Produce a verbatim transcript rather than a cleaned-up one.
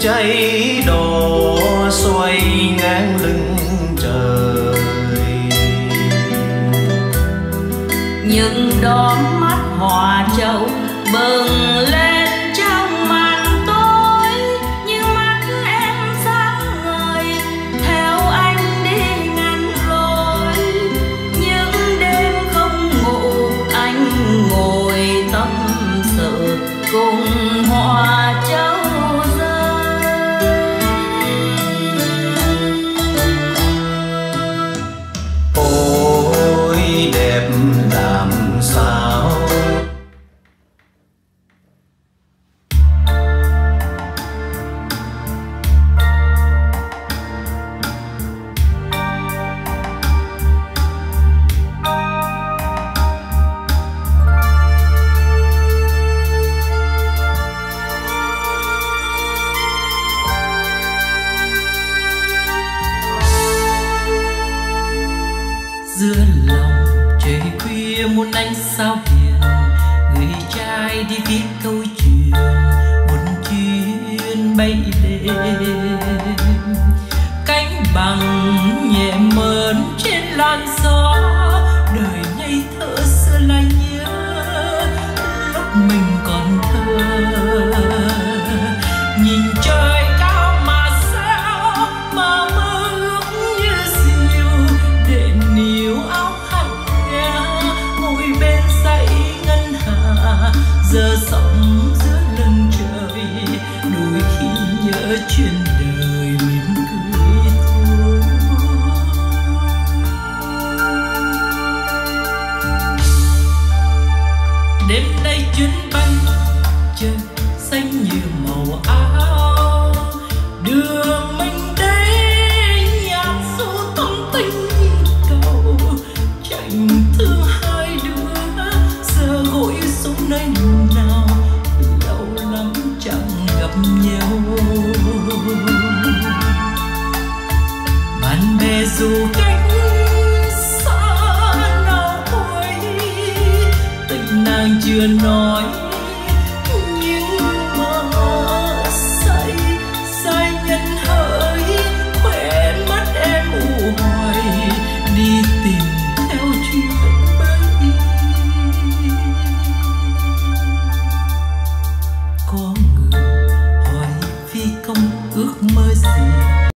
cháy đổ xoay ngang lưng trời. Những đóm mắt hòa châu bừng lên trong màn tối, như mắt em sáng ngời theo anh đi ngăn lối. Những đêm không ngủ anh ngồi tâm sự cùng hòa châu rơi. Ôi đẹp làm sao giữa lòng trời khuya muốn anh sao hiền, người trai đi viết câu chuyện một chuyến bay đêm. Cánh bằng nhẹ mơn trên làn gió, đời ngây thơ xưa lại nhớ lúc mình còn thơ. Nhìn trời cao mà sao mà mơ ước như diều, để níu áo hạnh nga ngồi bên dãy ngân hà. Giờ sống giữa lưng trời, đôi khi nhớ chuyện đời mỉm cười thôi. Đêm nay chuyến bay trời xanh như màu áo, đường mình đây nhạt dù thông tình cầu. Chẳng thương hai đứa giờ gối xuống nơi nào, lâu lắm chẳng gặp nhau. Bạn bè dù cách xa nào thôi, tình nàng chưa nói